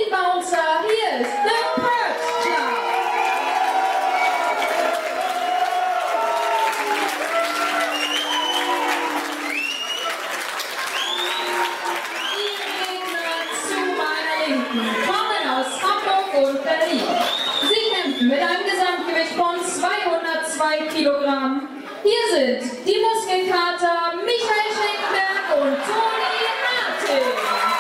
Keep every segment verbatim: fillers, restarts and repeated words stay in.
Pete Bouncer, hier ist der Perch Club. Die Gegner zu meiner Linken kommen aus Hamburg und Berlin. Sie kämpfen mit einem Gesamtgewicht von zweihundertzwei Kilogramm. Hier sind die Muskelkater Michael Schenkenberg und Toni Harting.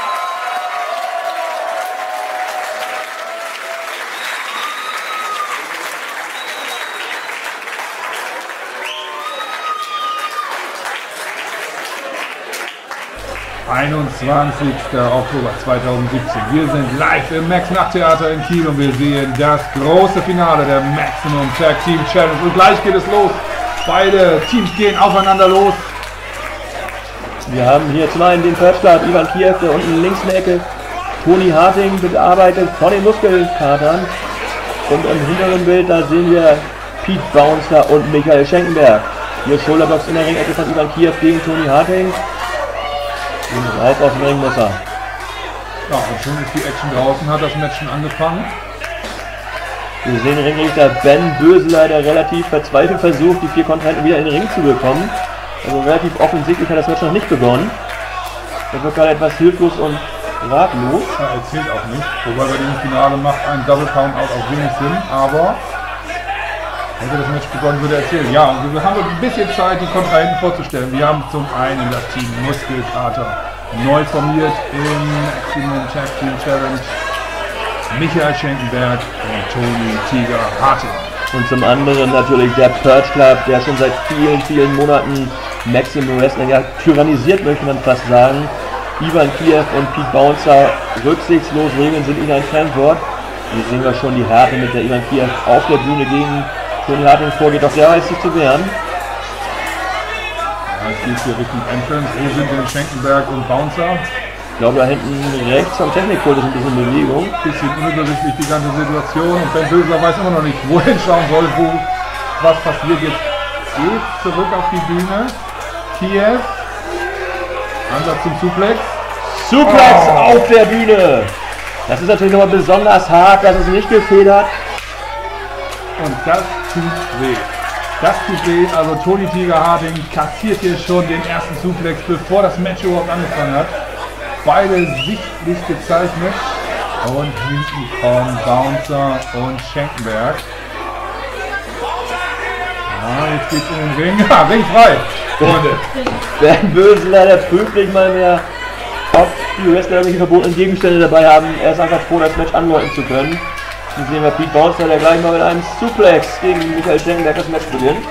einundzwanzigster Oktober zweitausendsiebzehn. Wir sind live im Max-Nacht-Theater in Kiel und wir sehen das große Finale der Maximum Tag Team Challenge. Und gleich geht es los. Beide Teams gehen aufeinander los. Wir haben hier zum einen den Perch Club, Ivan Kiev, der unten links in der Ecke. Toni Harting bearbeitet von den Muskelkatern. Und im hinteren Bild, da sehen wir Pete Bouncer und Michael Schenkenberg. Hier Schulterblocks in der Ringecke von Ivan Kiev gegen Toni Harting. Und rauf auf den Ringmesser. Ja, und schon ist die Action draußen, hat das Match schon angefangen. Wir sehen den Ringrichter Ben Böseler, der relativ verzweifelt versucht, die vier Kontrahenten wieder in den Ring zu bekommen. Also relativ offensichtlich hat das Match noch nicht begonnen. Er wird gerade etwas hilflos und ratlos. Ja, er zählt auch nicht. Wobei bei dem Finale macht ein Double Count Out auch wenig Sinn, aber hätte das Match begonnen, würde er erzählen. Ja, und wir haben ein bisschen Zeit, die Kontrahenten vorzustellen. Wir haben zum einen das Team Muskelkater, neu formiert im Maximum Tag Team Challenge, Michael Schenkenberg und Toni Tiger Harting. Und zum anderen natürlich der Perch Club, der schon seit vielen, vielen Monaten Maximum Wrestling ja tyrannisiert, möchte man fast sagen. Ivan Kiev und Pete Bouncer rücksichtslos regeln, sind ihnen ein Fremdwort. Hier sehen wir schon die Härte, mit der Ivan Kiev auf der Bühne gegen Toni Harting vorgeht, doch sehr heiß sich zu wehren. Ja, es geht hier Richtung Entrance. Wo sind denn Schenkenberg und Bouncer? Ich glaube, da hinten rechts am Technikpult ist ein bisschen Bewegung. Ein bisschen unübersichtlich die ganze Situation und Ben Böseler weiß immer noch nicht, wohin schauen soll, wo was passiert. Jetzt geht zurück auf die Bühne. Kiev. Ansatz zum Suplex. Suplex Oh. auf der Bühne! Das ist natürlich nochmal besonders hart, das ist nicht gefedert. Und das tut weh. Das tut weh. Also Toni Tiger Harting kassiert hier schon den ersten Suplex, bevor das Match überhaupt angefangen hat. Beide sichtlich gezeichnet. Und hinten kommen Bouncer und Schenkenberg. Ja, jetzt geht's in den Ring. Ja, Ring frei. Freunde. Ben Böseler, der prüft nicht mal mehr, ob die Wrestler irgendwelche verbotenen Gegenstände dabei haben. Er ist einfach froh, das Match anläuten zu können. Hier sehen wir Pete Bouncer, der gleich mal mit einem Suplex gegen Michael Schenkenberg das Match beginnt.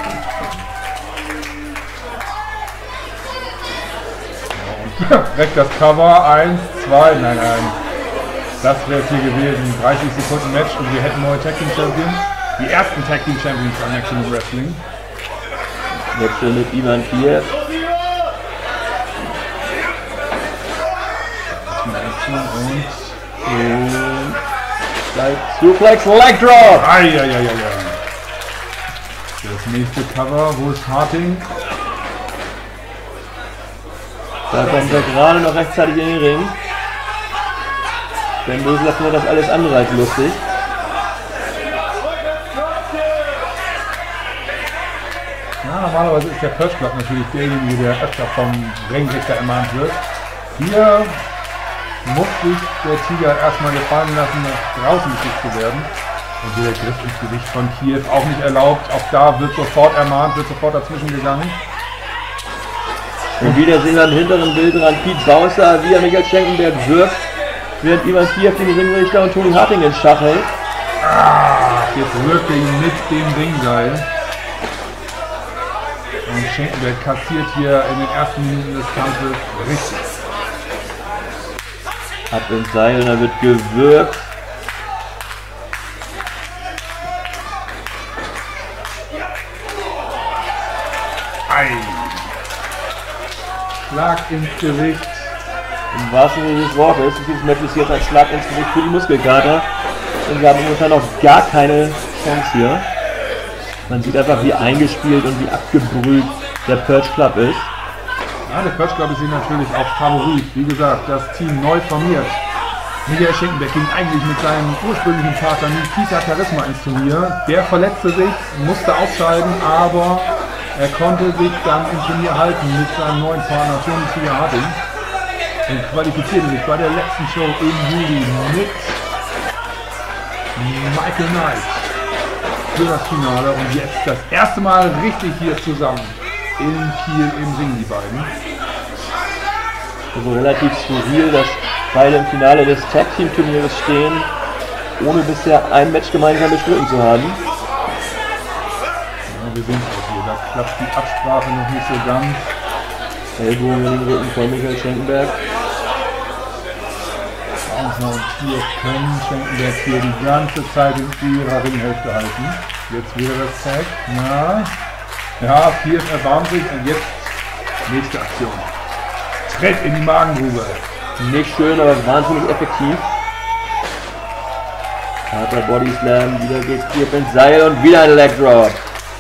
Direkt das Cover. Eins, zwei, nein, nein. Das wäre hier gewesen. dreißig Sekunden Match und wir hätten neue Tag Team Champions. Die ersten Tag Team Champions bei Maximum Wrestling. Wechsel mit Ivan Kiev. Und Und gleich Suplex Leg Drop. Eieieiei. Das nächste Cover, wo ist Harting? Da kommt er gerade noch rechtzeitig in den Ring. Ben Böseler findet das alles andere als lustig. Ja, normalerweise ist der Perch Club natürlich derjenige, der öfter vom Ringrichter ermahnt wird. Hier muss sich der Tiger erstmal gefallen lassen, nach draußen geschickt zu werden. Und hier der Griff ins Gesicht von Kiev auch nicht erlaubt. Auch da wird sofort ermahnt, wird sofort dazwischen gegangen. Und wieder sehen wir im hinteren Bild dran Pete Bouncer, wie er Michael Schenkenberg wirft, während Ivan Kiev den Ringrichter und Toni Harting in Schach hält. Ah, jetzt wirklich mit dem Ringseil. Und Schenkenberg kassiert hier in den ersten Minuten des Kampfes richtig. Ab ins Seil und dann wird gewürgt. Ei. Schlag ins Gesicht. Im wahrsten Sinne des Wortes. Dieses Match ist jetzt ein Schlag ins Gesicht für die Muskelkater. Und wir haben momentan noch gar keine Chance hier. Man sieht einfach, wie eingespielt und wie abgebrüht der Perch Club ist. Ja, der Perch Club ist hier natürlich auch Favorit. Wie gesagt, das Team neu formiert. Michael Schenkenberg ging eigentlich mit seinem ursprünglichen Partner Nikita Charisma ins Turnier. Der verletzte sich, musste ausscheiden, aber er konnte sich dann im Turnier halten mit seinem neuen Partner Tony Harting und qualifizierte sich bei der letzten Show im Juli mit Michael Knight für das Finale und jetzt das erste Mal richtig hier zusammen in Kiel im Ring, die beiden. Also relativ skurril, dass beide im Finale des Tag Team Turnieres stehen, ohne bisher ein Match gemeinsam bestritten zu haben. Ja, wir sehen es hier, da klappt die Absprache noch nicht so ganz. Ellbogen in den Rücken von Michael Schenkenberg. Und hier können Schenkenberg hier die ganze Zeit in ihrer Ringhälfte halten. Jetzt wieder das Tag. Na, ja, hier erbarmt sich und jetzt nächste Aktion. Tritt in die Magengrube. Nicht schön, aber wahnsinnig effektiv. Harter Body Slam, wieder geht Kiev ins Seil und wieder ein Leg Drop.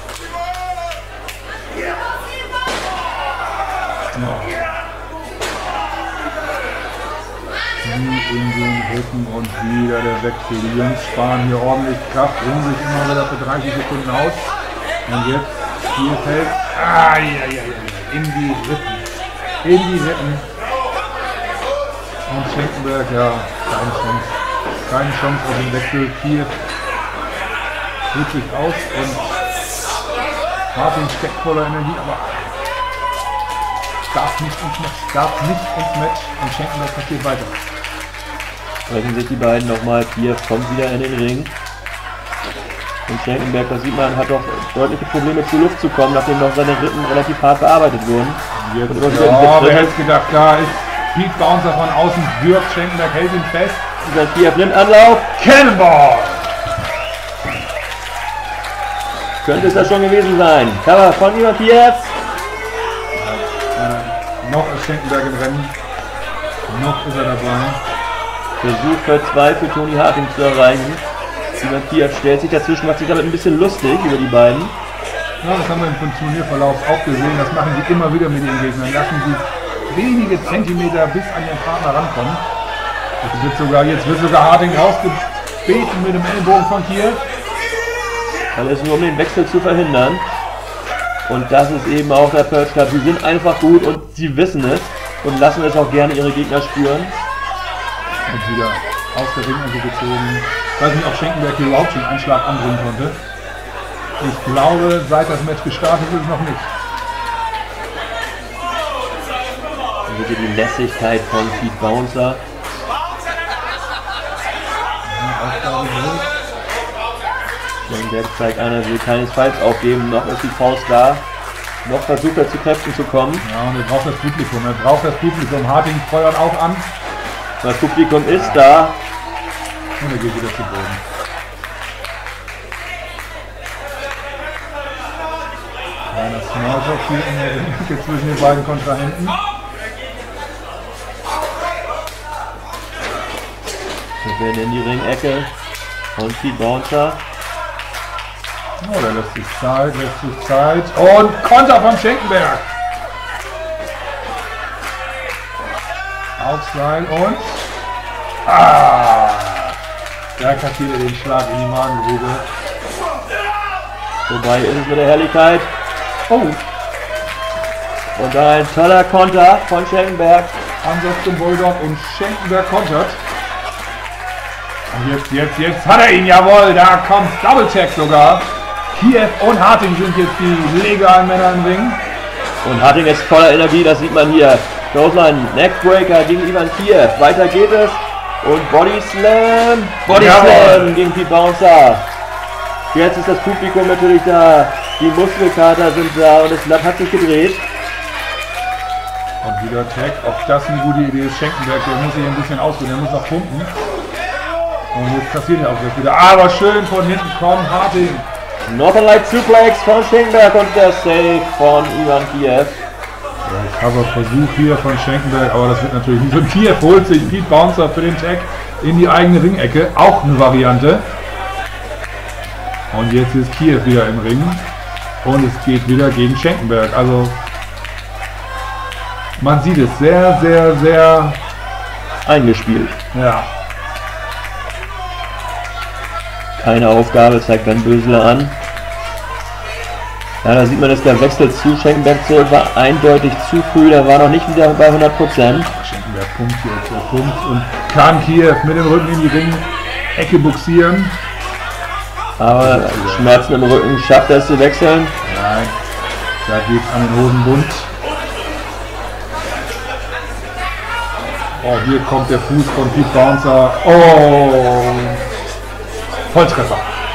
In den Rücken und wieder der Wechsel. Die Jungs sparen hier ordentlich Kraft, bringen sich immer wieder für dreißig Sekunden aus. Und jetzt hier fällt ah, ja, ja, ja, in die Rippen. In die Rippen. Und Schenkenberg, ja, keine Chance. Keine Chance auf den Wechsel. Hier ruht sich aus und Harting steckt voller Energie, aber darf nicht ins Match. Darf nicht ins Match und Schenkenberg passiert weiter. Sprechen sich die beiden nochmal. Kiev kommt wieder in den Ring. Und Schenkenberg, das sieht man, hat doch deutliche Probleme zur Luft zu kommen, nachdem noch seine Rippen relativ hart bearbeitet wurden. Jetzt, ja, wer hätte gedacht, da ist Pete Bouncer von außen, wirft Schenkenberg, hält ihn fest. Dieser Kiev nimmt Anlauf. Cannonball! Könnte es das schon gewesen sein. Cover von Ivan Kiev. Ja, äh, noch ist Schenkenberg im Rennen. Noch ist er dabei. Versuch für zwei für Tony Harting zu erreichen. Ivan Kiev stellt sich dazwischen, macht sich damit ein bisschen lustig über die beiden. Ja, das haben wir im Turnierverlauf auch gesehen. Das machen sie immer wieder mit ihren Gegnern. Lassen sie wenige Zentimeter bis an ihren Partner rankommen. Jetzt wird sogar, jetzt wird sogar Harting rausgebeten mit dem Ellenbogen von Kiev. Alles nur um den Wechsel zu verhindern. Und das ist eben auch der Purge Club. Sie sind einfach gut und sie wissen es und lassen es auch gerne ihre Gegner spüren. Und wieder aus der Ringecke gezogen. Ich weiß nicht, ob Schenkenberg hier überhaupt schon einen Schlag anbringen konnte. Ich glaube, seit das Match gestartet ist, noch nicht. Und hier die Lässigkeit von Pete Bouncer. Schenkenberg zeigt an, er will keinesfalls aufgeben. Noch ist die Faust da. Noch versucht er zu Kräften zu kommen. Ja, und er braucht das Publikum. Er braucht das Publikum. Harting feuert auch an. Das Publikum ist da. Und er geht wieder zu Boden. Kleiner Smalltalk hier in der Ecke zwischen den beiden Kontrahenten. Wir werden in die Ringecke von Pete Bouncer. Oh, der lässt sich Zeit, lässt sich Zeit. Und Konter von Schenkenberg. Aufseil und... Ah! Da kassiert er den Schlag in die Magengrube. Wobei ist es mit der Herrlichkeit. Oh! Und da ein toller Konter von Schenkenberg. Ansatz zum Bulldog und Schenkenberg kontert. Und jetzt, jetzt, jetzt hat er ihn, jawohl, da kommt Double Check sogar. Kiev und Harting sind jetzt die legalen Männer im Ring. Und Harting ist voller Energie, das sieht man hier. Clothesline, Neckbreaker gegen Ivan Kiev. Weiter geht es. Und Body Slam. Body Slam gegen Pete Bouncer. Jetzt ist das Publikum natürlich da. Die Muskelkater sind da und das Blatt hat sich gedreht. Und wieder Tag. Ob das eine gute Idee ist, Schenkenberg, der muss sich ein bisschen ausruhen, der muss noch pumpen. Und jetzt kassiert er auch gleich wieder. Aber schön von hinten kommt Harting. Northern Light Suplex von Schenkenberg und der Save von Ivan Kiev. Ja, aber Versuch hier von Schenkenberg, aber das wird natürlich nicht. Und Kiev holt sich Pete Bouncer für den Tag in die eigene Ringecke. Auch eine Variante. Und jetzt ist Kiev wieder im Ring. Und es geht wieder gegen Schenkenberg. Also man sieht es sehr, sehr, sehr eingespielt. Ja, keine Aufgabe, zeigt Ben Bösler an. Ja, da sieht man, dass der Wechsel zu Schenkenberg zurück war eindeutig zu früh, der war noch nicht wieder bei hundert Prozent. Schenkenberg pumpt hier, der pumpt und kann Kiew mit dem Rücken in die Ring-Ecke buxieren. Aber Schmerzen im Rücken, schafft er es zu wechseln? Nein, da geht es an den Hosenbund. Oh, hier kommt der Fuß von Pete Bouncer. Oh, Volltreffer.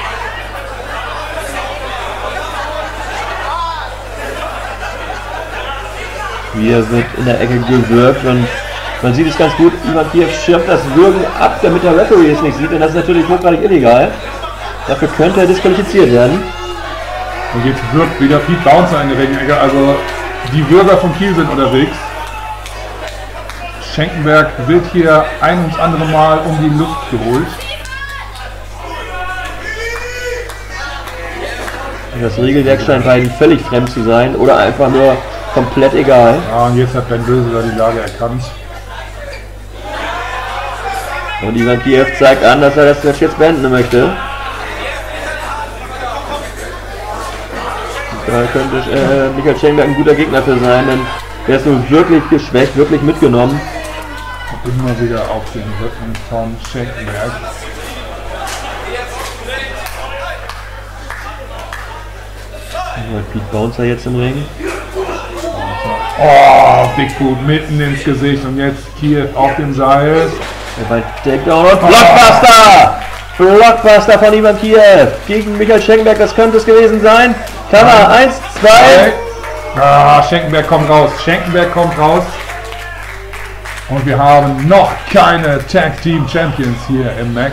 Hier wird in der Ecke gewürgt und man sieht es ganz gut, Ivan Kiew schirmt das Würgen ab, damit der Referee es nicht sieht, und das ist natürlich hochgradig illegal. Dafür könnte er disqualifiziert werden. Und jetzt wirkt wieder Pete Bouncer in der Ring-Ecke, also die Bürger von Kiel sind unterwegs. Schenkenberg wird hier ein ums andere Mal um die Luft geholt. Das Regelwerk scheint beiden völlig fremd zu sein oder einfach nur komplett egal. Ja, und jetzt hat Ben Bösler die Lage erkannt. Und Ivan Kiew zeigt an, dass er das Match jetzt beenden möchte. Da könnte äh, Michael Schenkenberg ein guter Gegner für sein, denn der ist nun wirklich geschwächt, wirklich mitgenommen. Immer wieder auf den Rücken von Schenkenberg. Pete Bouncer jetzt im Ring. Oh, Bigfoot mitten ins Gesicht und jetzt Kiew auf dem Seil. Bei Takedown und Blockbuster! Blockbuster von Ivan Kiew gegen Michael Schenkenberg, das könnte es gewesen sein. Kammer, eins, zwei. Ah, Schenkenberg kommt raus, Schenkenberg kommt raus. Und wir haben noch keine Tag Team Champions hier im Max.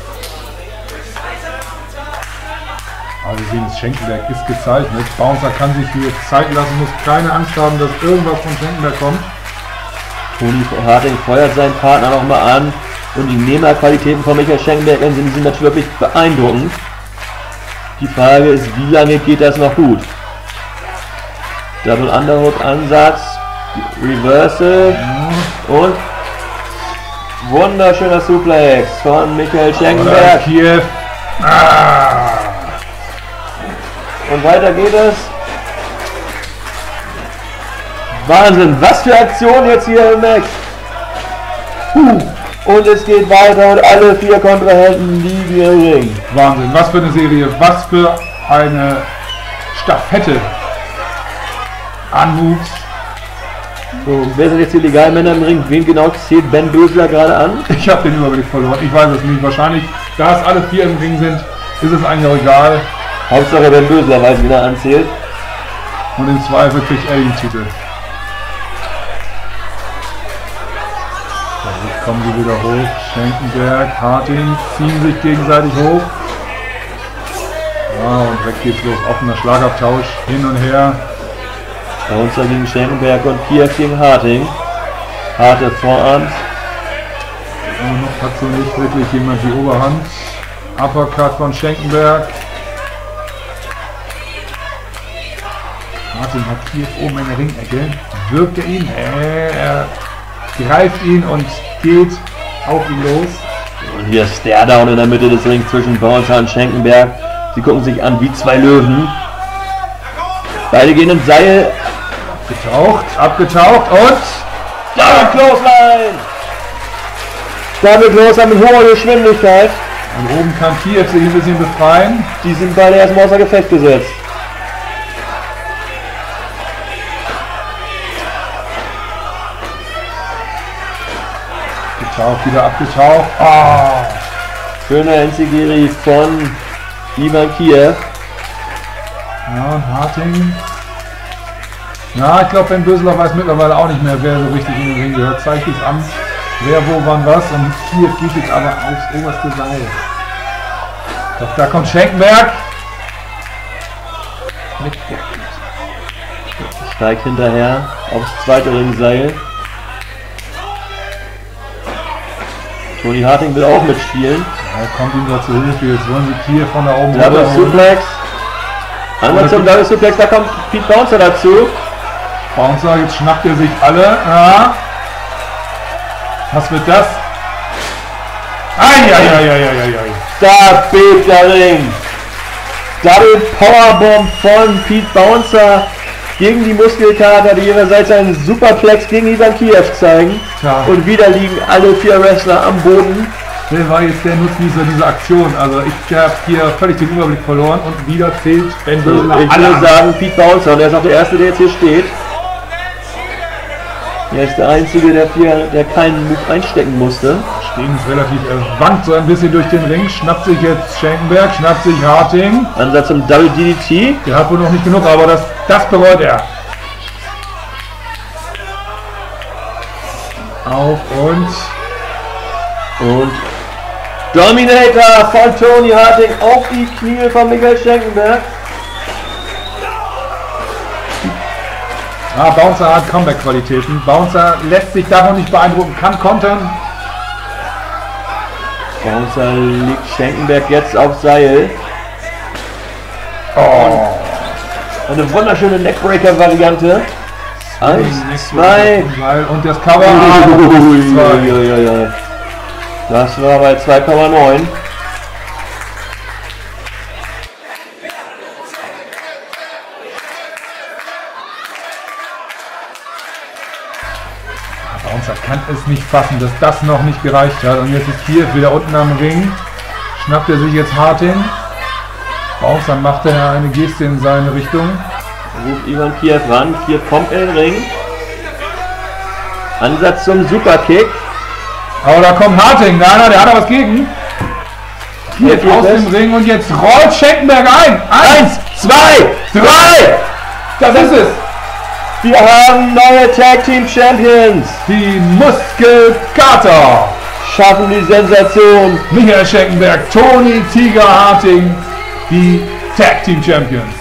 Aber wir sehen, es Schenkenberg ist gezeichnet. Bouncer kann sich hier Zeit lassen, muss keine Angst haben, dass irgendwas von Schenkenberg kommt. Tony Harting feuert seinen Partner nochmal an und die Nehmerqualitäten von Michael Schenkenberg sind, sind natürlich wirklich beeindruckend. Die Frage ist, wie lange geht das noch gut? Double Underhook Ansatz, Reversal und wunderschöner Suplex von Michael Schenkenberg. Kiew. Ah. Und weiter geht es. Wahnsinn, was für Aktion jetzt hier im Max. Und es geht weiter und alle vier Kontrahenten liegen im Ring. Wahnsinn, was für eine Serie, was für eine Staffette an Moves. So, wer sind jetzt die legalen Männer im Ring? Wen genau zählt Ben Bösler gerade an? Ich habe den Überblick verloren, ich weiß es nicht. Wahrscheinlich, da es alle vier im Ring sind, ist es eigentlich auch egal. Hauptsache Ben Bösler weiß, wie er anzählt. Und im Zweifel kriegt er den Titel. So, jetzt kommen sie wieder hoch. Schenkenberg, Harting ziehen sich gegenseitig hoch. Ja, und weg geht's los. Offener Schlagabtausch, hin und her. Bouncer gegen Schenkenberg und Kiew gegen Harting. Harte Vorarms. Und noch hat so nicht wirklich jemand die Oberhand. Uppercut von Schenkenberg. Harting hat Kiew oben in der Ringecke. Wirkt er ihn? Äh, er greift ihn und geht auf ihn los. Und hier Stairdown in der Mitte des Rings zwischen Bouncer und Schenkenberg. Sie gucken sich an wie zwei Löwen. Beide gehen ins Seil. Abgetaucht, abgetaucht und Double Clothesline! Double Clothesline mit hoher Geschwindigkeit. Und oben kann Kiew sich ein bisschen befreien. Die sind beide erstmal außer Gefecht gesetzt. Abgetaucht, wieder abgetaucht. Oh. Schöner Enzigiri von Ivan Kiew. Ja, und Harting. Ja, ich glaube, Ben Bösler weiß mittlerweile auch nicht mehr, wer so richtig in den Ring gehört. Zeigt sich an, wer wo wann was. Und Kiew geht jetzt aber aufs oberste Seil. Doch da kommt Schenkenberg. Steigt hinterher aufs zweite Ringseil. Tony Harting will auch mitspielen. Ja, kommt ihm da zu Hilfe. Jetzt wollen sie Kiew von da oben Double runterholen. Suplex. Einmal zum Double Suplex, da kommt Pete Bouncer dazu. Bouncer, jetzt schnappt er sich alle. Ja. Was wird das? Eieieiei. Da bebt der Ring. Double Powerbomb von Pete Bouncer gegen die Muskelkater, die ihrerseits einen Superplex gegen Ivan Kiev zeigen. Tja. Und wieder liegen alle vier Wrestler am Boden. Wer war jetzt der Nutznießer dieser Aktion? Also ich habe hier völlig den Überblick verloren und wieder zählt Ben Bösler. Ich würde sagen Pete Bouncer, und er ist auch der Erste, der jetzt hier steht. Er ist der Einzige, der, vier, der keinen Move einstecken musste. Stehen ist relativ, er wankt so ein bisschen durch den Ring, schnappt sich jetzt Schenkenberg, schnappt sich Harting. Ansatz zum Double D D T. Der hat wohl noch nicht genug, aber das, das bereut er. Auf und... Und Dominator von Tony Harting auf die Knie von Michael Schenkenberg. Ah, Bouncer hat Comeback-Qualitäten. Bouncer lässt sich davon nicht beeindrucken, kann kontern. Bouncer liegt Schenkenberg jetzt auf Seil. Oh. Eine wunderschöne Neckbreaker-Variante. Eins, zwei. Und das Cover. Uiuiui. Das war bei zwei Komma neun. Bouncer kann es nicht fassen, dass das noch nicht gereicht hat. Und jetzt ist Kiev wieder unten am Ring. Schnappt er sich jetzt Harting. Bouncer macht er eine Geste in seine Richtung. Ruft Ivan Kiev ran. Kiev kommt in den Ring. Ansatz zum Superkick. Aber da kommt Harting. Nein, nein, der hat da was gegen. Kiev aus dem Ring und jetzt rollt Schenkenberg ein. Eins, zwei, drei. Das ist es. Wir haben neue Tag Team Champions. Die Muskelkater Schaffen die Sensation. Michael Schenkenberg, Tony Tiger Harting, die Tag Team Champions.